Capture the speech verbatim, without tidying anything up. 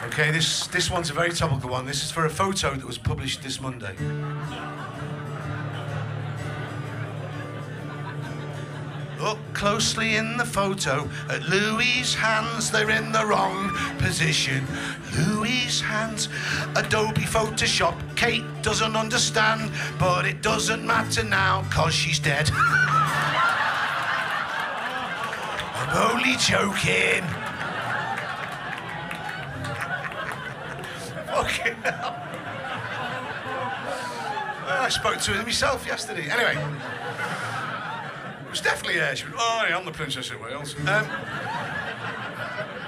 Okay, this, this one's a very topical one. This is for a photo that was published this Monday. Look closely in the photo at Louis' hands, they're in the wrong position. Louis' hands, Adobe Photoshop, Kate doesn't understand, but it doesn't matter now, cause she's dead. I'm only joking. Fucking hell. Well, I spoke to her myself yesterday. Anyway. It was definitely her. She went, oh, I am the Princess of Wales. Um,